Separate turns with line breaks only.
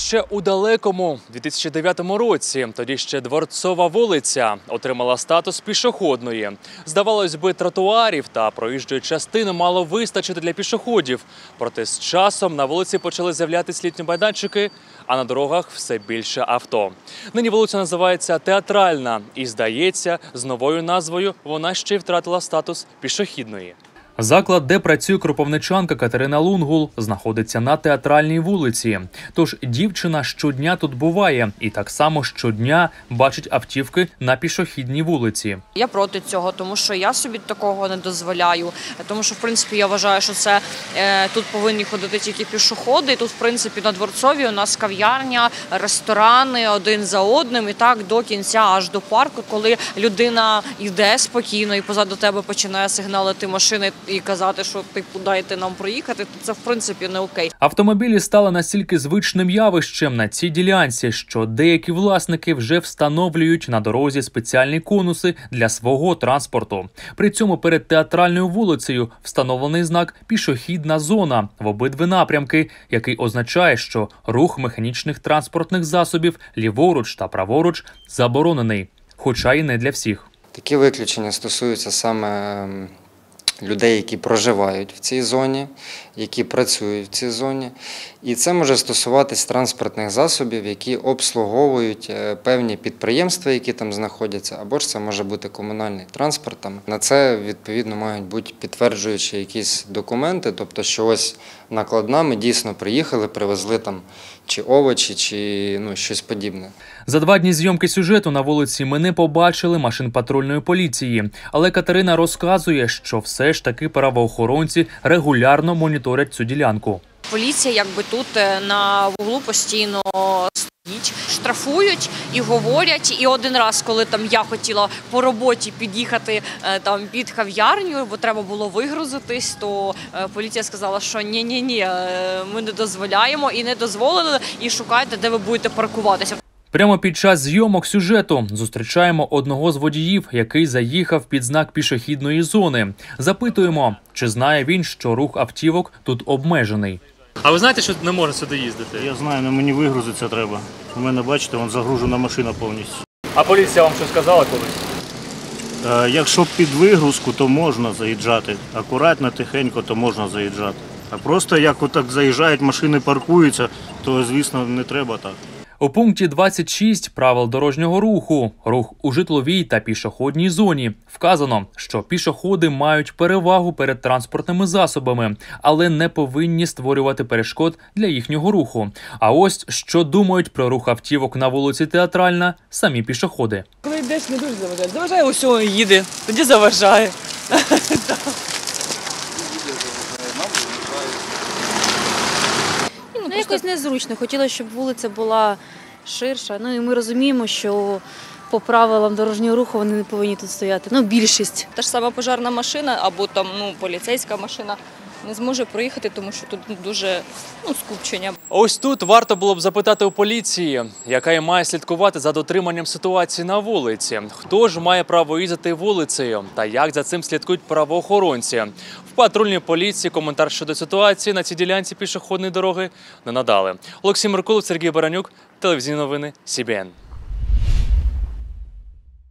Ще у далекому 2009 році, тоді ще Дворцова вулиця отримала статус пішохідної. Здавалось би, тротуарів та проїжджої частини мало вистачити для пішоходів. Проте з часом на вулиці почали з'являтися літні майданчики, а на дорогах все більше авто. Нині вулиця називається Театральна і, здається, з новою назвою вона ще й втратила статус пішохідної. Заклад, де працює кропивничанка Катерина Лунгул, знаходиться на Театральній вулиці. Тож дівчина щодня тут буває і так само щодня бачить автівки на пішохідній вулиці.
Я проти цього, тому що я собі такого не дозволяю. Тому що, в принципі, я вважаю, що це тут повинні ходити тільки пішоходи. Тут, в принципі, на Дворцовій у нас кав'ярня, ресторани один за одним і так до кінця, аж до парку, коли людина йде спокійно і позаду тебе починає сигналити машини і казати, що типу дайте нам проїхати, то це в принципі не окей.
Автомобілі стали настільки звичним явищем на цій ділянці, що деякі власники вже встановлюють на дорозі спеціальні конуси для свого транспорту. При цьому перед Театральною вулицею встановлений знак «Пішохідна зона» в обидві напрямки, який означає, що рух механічних транспортних засобів ліворуч та праворуч заборонений, хоча й не для всіх.
Такі виключення стосуються саме людей, які проживають в цій зоні, які працюють в цій зоні. І це може стосуватись транспортних засобів, які обслуговують певні підприємства, які там знаходяться, або ж це може бути комунальний транспорт. На це, відповідно, мають бути підтверджуючі якісь документи, тобто, що ось накладна, ми дійсно приїхали, привезли там чи овочі, чи щось подібне.
За 2 дні зйомки сюжету на вулиці ми не побачили машин патрульної поліції. Але Катерина розказує, що все ж таки правоохоронці регулярно моніторять цю ділянку.
Поліція якби тут на вуглу постійно стоїть, штрафують і говорять. І один раз, коли там я хотіла по роботі під'їхати там під кав'ярню, бо треба було вигрузитись, то поліція сказала, що ні, ми не дозволяємо і не дозволили, і шукайте, де ви будете паркуватися.
Прямо під час зйомок сюжету зустрічаємо одного з водіїв, який заїхав під знак пішохідної зони. Запитуємо, чи знає він, що рух автівок тут обмежений. А ви знаєте, що не можна сюди їздити?
Я знаю, але мені вигрузитися треба. У мене, бачите, вон загружена машина повністю.
А поліція вам що сказала колись?
Якщо під вигрузку, то можна заїжджати. Акуратно, тихенько, то можна заїжджати. А просто як отак заїжджають, машини паркуються, то, звісно, не треба так.
У пункті 26 правил дорожнього руху «Рух у житловій та пішохідній зоні» вказано, що пішоходи мають перевагу перед транспортними засобами, але не повинні створювати перешкод для їхнього руху. А ось що думають про рух автівок на вулиці Театральна самі пішоходи.
Коли йдеш, не дуже заважає. Заважає, ось їде, тоді заважає.
Якось незручно. Хотілося, щоб вулиця була ширша. І ми розуміємо, що по правилам дорожнього руху вони не повинні тут стояти. Більшість.
Та ж сама пожежна машина або там поліцейська машина не зможе проїхати, тому що тут дуже скупчення.
Ось тут варто було б запитати у поліції, яка і має слідкувати за дотриманням ситуації на вулиці. Хто ж має право їздити вулицею та як за цим слідкують правоохоронці? В патрульній поліції коментар щодо ситуації на цій ділянці пішохідної дороги не надали. Олексій Меркулов, Сергій Баранюк, телевізійні новини СІБІН.